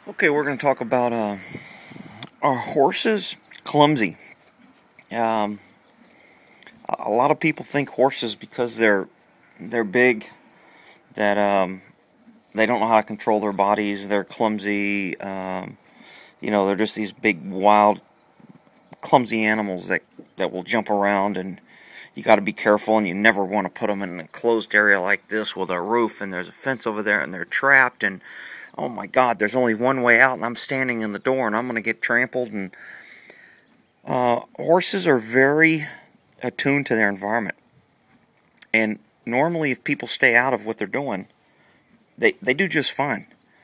Okay, we're going to talk about are horses clumsy? Um, a lot of people think horses, because they're big, that they don't know how to control their bodies. They're clumsy. They're just these big, wild, clumsy animals that will jump around, and you got to be careful. And you never want to put them in a closed area like this with a roof, and there's a fence over there, and they're trapped. And oh my God, there's only one way out, and I'm standing in the door, and I'm going to get trampled. And horses are very attuned to their environment, and normally, if people stay out of what they're doing, they do just fine.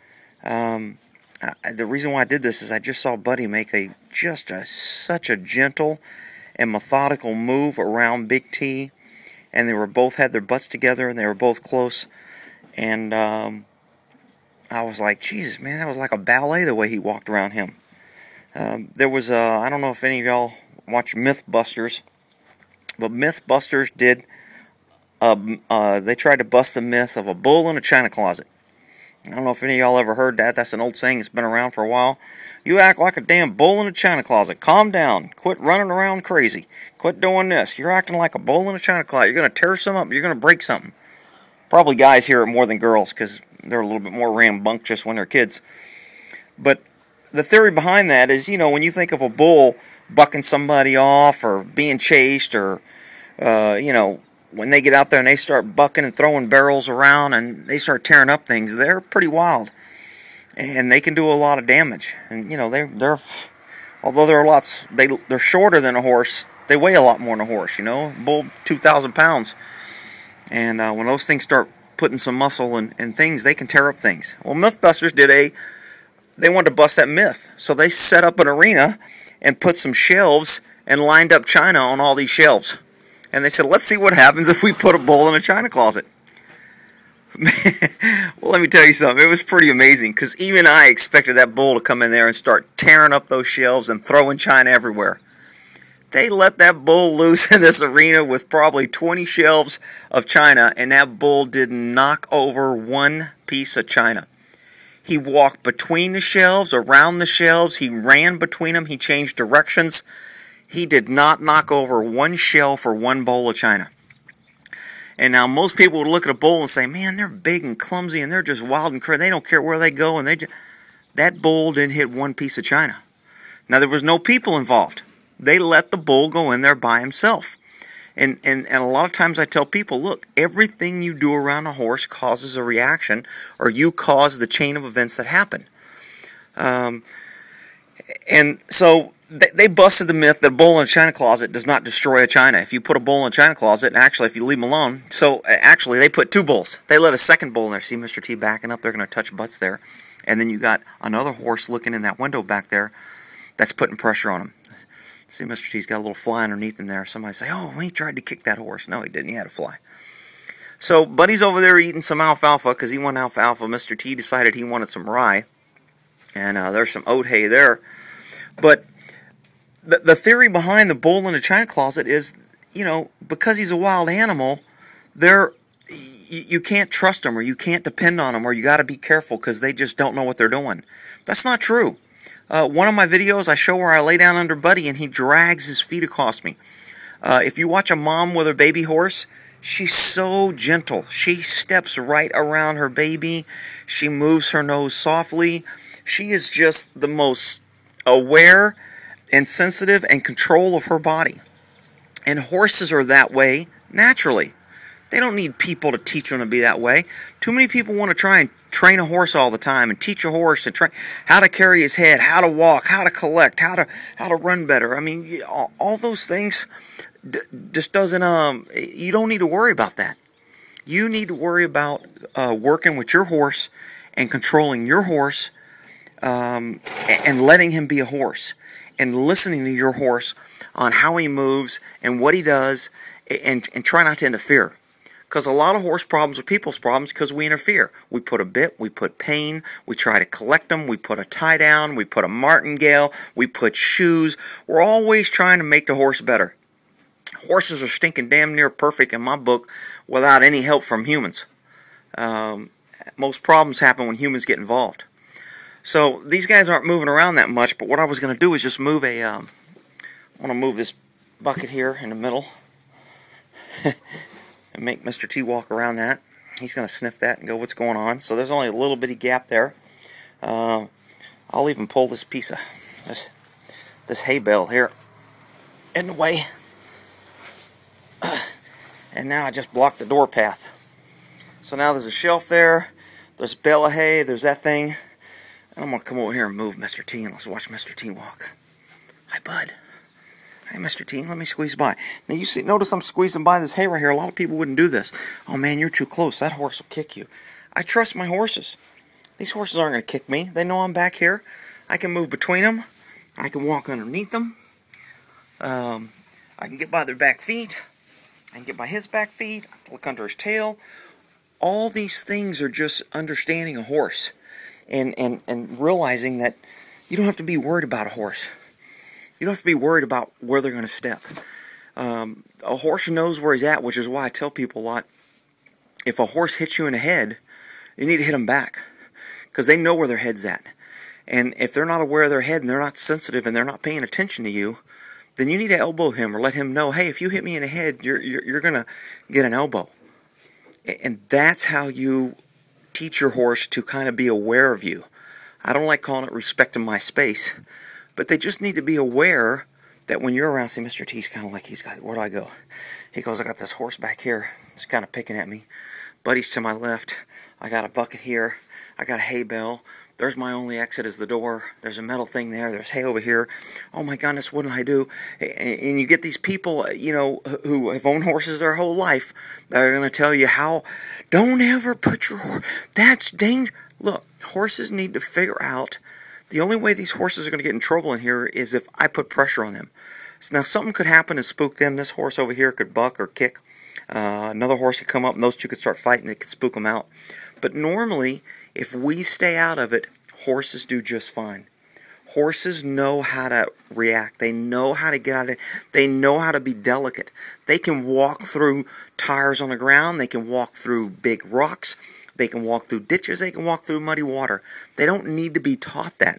The reason why I did this is I just saw Buddy make such a gentle and methodical move around Big T, and they were both had their butts together, and they were both close, and I was like, Jesus, man, that was like a ballet the way he walked around him. There was I don't know if any of y'all watch Mythbusters, but Mythbusters did. They tried to bust the myth of a bull in a china closet. I don't know if any of y'all ever heard that. That's an old saying that's been around for a while. You act like a damn bull in a china closet. Calm down. Quit running around crazy. Quit doing this. You're acting like a bull in a china closet. You're going to tear something up. You're going to break something. Probably guys hear it more than girls, because they're a little bit more rambunctious when they're kids. But the theory behind that is, when you think of a bull bucking somebody off or being chased, or, when they get out there and they start bucking and throwing barrels around and they start tearing up things, they're pretty wild. And they can do a lot of damage. And, they're although they're shorter than a horse, they weigh a lot more than a horse, Bull, 2,000 pounds. And when those things start putting some muscle and things, they can tear up things. Well, Mythbusters they wanted to bust that myth. So they set up an arena and put some shelves and lined up china on all these shelves. And they said, let's see what happens if we put a bull in a china closet. Well, let me tell you something. It was pretty amazing, because even I expected that bull to come in there and start tearing up those shelves and throwing china everywhere. They let that bull loose in this arena with probably 20 shelves of china, and that bull didn't knock over one piece of china. He walked between the shelves, around the shelves. He ran between them. He changed directions. He did not knock over one shelf or one bowl of china. And now most people would look at a bull and say, man, they're big and clumsy, and they're just wild and crazy. They don't care where they go. And that bull didn't hit one piece of china. Now, there was no people involved. They let the bull go in there by himself. And a lot of times I tell people, look, everything you do around a horse causes a reaction, or you cause the chain of events that happen. And so they busted the myth that a bull in a china closet does not destroy a china. If you put a bull in a china closet, and actually if you leave them alone, so actually they put two bulls. They let a second bull in there. See Mr. T backing up? They're going to touch butts there. And then you got another horse looking in that window back there that's putting pressure on him. See, Mr. T's got a little fly underneath him there. Somebody say, oh, he tried to kick that horse. No, he didn't. He had a fly. So Buddy's over there eating some alfalfa because he wanted alfalfa. Mr. T decided he wanted some rye. And there's some oat hay there. But the theory behind the bull in the china closet is, because he's a wild animal, you can't trust him, or you can't depend on him, or you got to be careful because they just don't know what they're doing. That's not true. One of my videos, I show where I lay down under Buddy and he drags his feet across me. If you watch a mom with her baby horse, she's so gentle. She steps right around her baby. She moves her nose softly. She is just the most aware and sensitive and control of her body. And horses are that way naturally. They don't need people to teach them to be that way. Too many people want to try and train a horse all the time and teach a horse and train how to carry his head, how to walk, how to collect, how to run better. I mean, all those things just doesn't. You don't need to worry about that. You need to worry about working with your horse and controlling your horse, and letting him be a horse, and listening to your horse on how he moves and what he does, and try not to interfere. Because a lot of horse problems are people's problems because we interfere. We put a bit, we put pain, we try to collect them, we put a tie down, we put a martingale, we put shoes. We're always trying to make the horse better. Horses are stinking damn near perfect in my book without any help from humans. Most problems happen when humans get involved. So these guys aren't moving around that much, but what I was going to do is just move I want to move this bucket here in the middle and make Mr. T walk around that. He's going to sniff that and go, what's going on? So there's only a little bitty gap there. I'll even pull this piece of this hay bale here in the way. And now I just blocked the door path. So now there's a shelf there, there's a bale of hay, there's that thing. And I'm going to come over here and move Mr. T, and let's watch Mr. T walk. Hi, bud. Hi, Mr. T, let me squeeze by. Now you see, notice I'm squeezing by this hay right here. A lot of people wouldn't do this. Oh man, you're too close. That horse will kick you. I trust my horses. These horses aren't going to kick me. They know I'm back here. I can move between them. I can walk underneath them. I can get by their back feet. I can get by his back feet. I can look under his tail. All these things are just understanding a horse and realizing that you don't have to be worried about a horse. You don't have to be worried about where they're going to step. A horse knows where he's at, which is why I tell people a lot, if a horse hits you in the head, you need to hit them back, because they know where their head's at. And if they're not aware of their head and they're not sensitive and they're not paying attention to you, then you need to elbow him or let him know, hey, if you hit me in the head, you're going to get an elbow. And that's how you teach your horse to kind of be aware of you. I don't like calling it respecting my space, but they just need to be aware that when you're around, see, Mr. T's kind of like, he's got, where do I go? He goes, I got this horse back here. He's kind of picking at me. Buddy's to my left. I got a bucket here. I got a hay bale. There's my only exit is the door. There's a metal thing there. There's hay over here. Oh my goodness, what did I do? And you get these people, you know, who have owned horses their whole life that are going to tell you how, don't ever put your horse, that's dangerous. Look, horses need to figure out, the only way these horses are going to get in trouble in here is if I put pressure on them. So now something could happen and spook them. This horse over here could buck or kick. Another horse could come up and those two could start fighting. It could spook them out. But normally, if we stay out of it, horses do just fine. Horses know how to react. They know how to get out of it. They know how to be delicate. They can walk through tires on the ground. They can walk through big rocks. They can walk through ditches. They can walk through muddy water. They don't need to be taught that.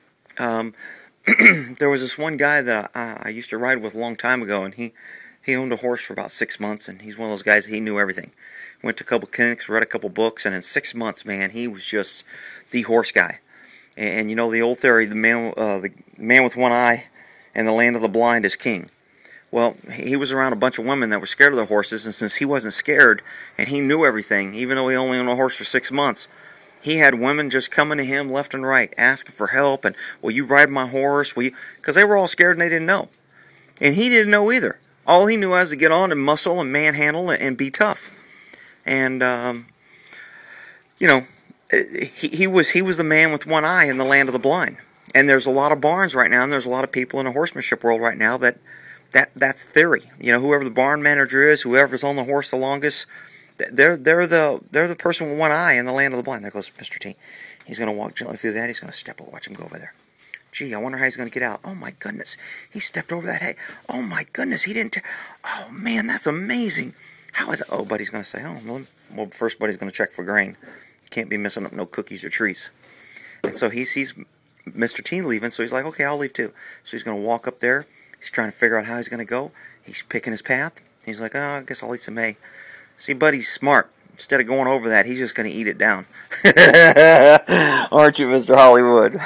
There was this one guy that I used to ride with a long time ago, and he owned a horse for about 6 months, and he's one of those guys, he knew everything. Went to a couple clinics, read a couple books, and in 6 months, man, he was just the horse guy. And you know the old theory, the man with one eye and the land of the blind is king. Well, he was around a bunch of women that were scared of their horses, and since he wasn't scared, and he knew everything, even though he only owned a horse for 6 months, he had women just coming to him left and right, asking for help, and, will you ride my horse? Will you? Because they were all scared and they didn't know. And he didn't know either. All he knew was to get on and muscle and manhandle and be tough. And, you know, he was the man with one eye in the land of the blind. And there's a lot of barns right now, and there's a lot of people in the horsemanship world right now that's theory. You know, whoever the barn manager is, whoever's on the horse the longest, they're the person with one eye in the land of the blind. There goes Mr. T. He's going to walk gently through that. He's going to step over. Watch him go over there. Gee, I wonder how he's going to get out. Oh my goodness, he stepped over that hay. Oh my goodness, he didn't. Oh man, that's amazing. How is it? Oh, Buddy's going to say, oh, well, first Buddy's going to check for grain. You can't be messing up no cookies or trees. And so he sees Mr. T leaving, so he's like, okay, I'll leave too. So he's going to walk up there. He's trying to figure out how he's going to go. He's picking his path. He's like, oh, I guess I'll eat some hay. See, Buddy's smart. Instead of going over that, he's just going to eat it down. Aren't you, Mr. Hollywood?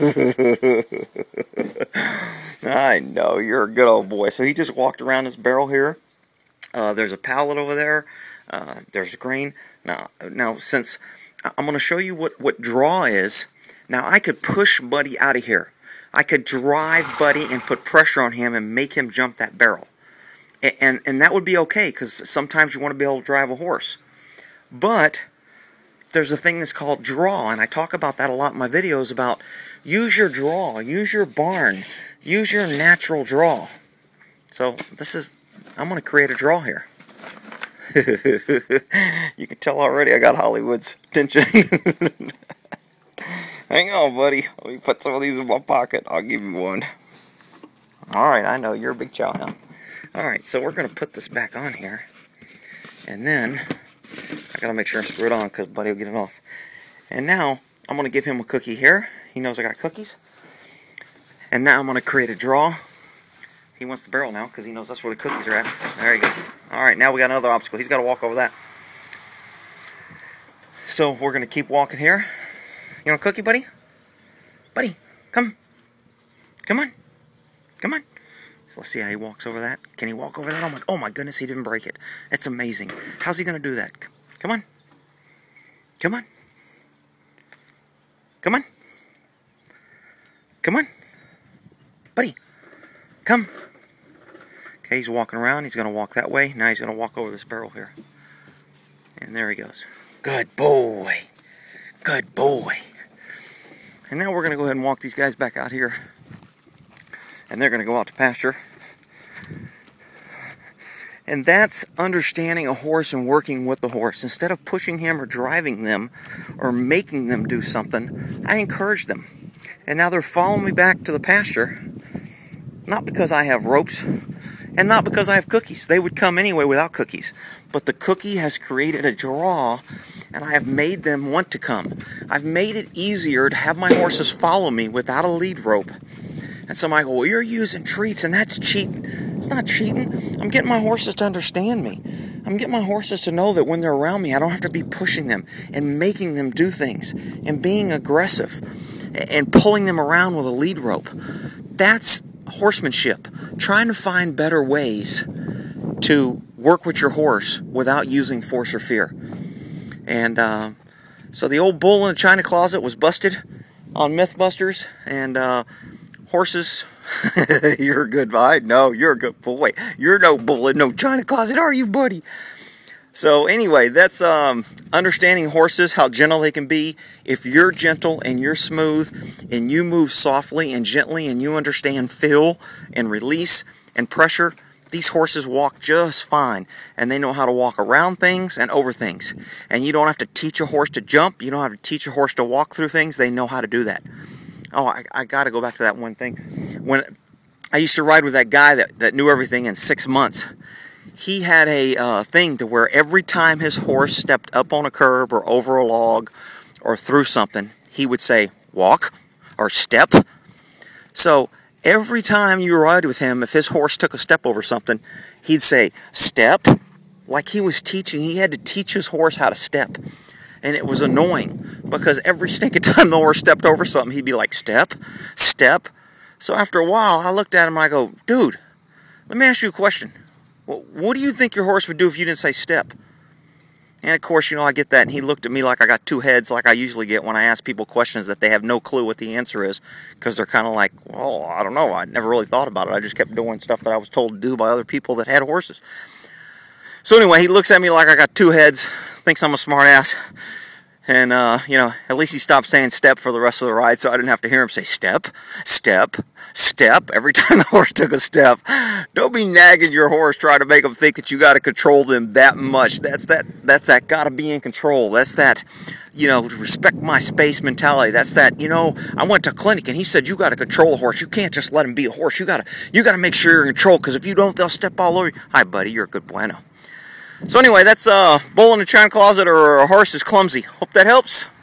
I know, you're a good old boy. So he just walked around this barrel here. There's a pallet over there. There's grain. Now, since I'm going to show you what draw is, now I could push Buddy out of here. I could drive Buddy and put pressure on him and make him jump that barrel. And that would be okay, because sometimes you want to be able to drive a horse. But there's a thing that's called draw, and I talk about that a lot in my videos about use your draw, use your barn, use your natural draw. So I'm going to create a draw here. You can tell already I got Hollywood's attention. Hang on, buddy. Let me put some of these in my pocket. I'll give you one. Alright, I know. You're a big chow hound. Alright, so we're going to put this back on here. And then, I got to make sure I screw it on because Buddy will get it off. And now, I'm going to give him a cookie here. He knows I got cookies. And now I'm going to create a draw. He wants the barrel now because he knows that's where the cookies are at. There you go. Alright, now we got another obstacle. He's got to walk over that. So we're going to keep walking here. You want a cookie, buddy? Buddy, come. Come on. Come on. So let's see how he walks over that. Can he walk over that? Oh my goodness, he didn't break it. It's amazing. How's he going to do that? Come on. Come on. Come on. Come on. Buddy, come. Okay, he's walking around. He's going to walk that way. Now he's going to walk over this barrel here. And there he goes. Good boy. Good boy. And now we're going to go ahead and walk these guys back out here. And they're going to go out to pasture. And that's understanding a horse and working with the horse. Instead of pushing him or driving them or making them do something, I encourage them. And now they're following me back to the pasture. Not because I have ropes and not because I have cookies. They would come anyway without cookies. But the cookie has created a draw, and I have made them want to come. I've made it easier to have my horses follow me without a lead rope. And some might go, well, you're using treats, and that's cheating. It's not cheating. I'm getting my horses to understand me. I'm getting my horses to know that when they're around me, I don't have to be pushing them and making them do things and being aggressive and pulling them around with a lead rope. That's horsemanship. Trying to find better ways to work with your horse without using force or fear. And so the old bull in a china closet was busted on Mythbusters, and horses, you're a good boy. No, you're a good boy. You're no bull in no china closet, are you, buddy? So anyway, that's understanding horses, how gentle they can be. If you're gentle and you're smooth and you move softly and gently and you understand feel and release and pressure, these horses walk just fine. And they know how to walk around things and over things. And you don't have to teach a horse to jump. You don't have to teach a horse to walk through things. They know how to do that. Oh, I got to go back to that one thing. When I used to ride with that guy that knew everything in 6 months, he had a thing to where every time his horse stepped up on a curb or over a log or through something, he would say, walk or step. So every time you ride with him, if his horse took a step over something, he'd say, step. Like he was teaching, he had to teach his horse how to step. And it was annoying because every stinking time the horse stepped over something, he'd be like, step, step. So after a while, I looked at him and I go, dude, let me ask you a question. What do you think your horse would do if you didn't say step? And of course, I get that. And he looked at me like I got two heads, like I usually get when I ask people questions that they have no clue what the answer is. Because they're kind of like, well, I don't know. I never really thought about it. I just kept doing stuff that I was told to do by other people that had horses. So anyway, he looks at me like I got two heads, thinks I'm a smart ass. And, at least he stopped saying step for the rest of the ride, so I didn't have to hear him say step, step, step every time the horse took a step. Don't be nagging your horse trying to make them think that you got to control them that much. That's that got to be in control. That's that, respect my space mentality. That's that, I went to a clinic and he said you got to control a horse. You can't just let him be a horse. You got to make sure you're in control, because if you don't, they'll step all over you. Hi, buddy, you're a good bueno. So anyway, that's bull in a china closet or a horse is clumsy. Hope that helps.